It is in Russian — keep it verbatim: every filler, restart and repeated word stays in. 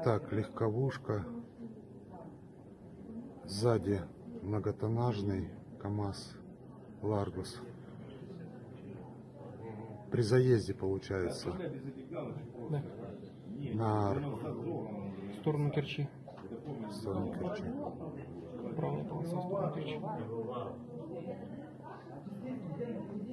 Так, легковушка. Сзади многотоннажный КамАЗ Ларгус. При заезде получается. Да. На В сторону Керчи. в сторону Керчи. Правая полоса в сторону Керчи.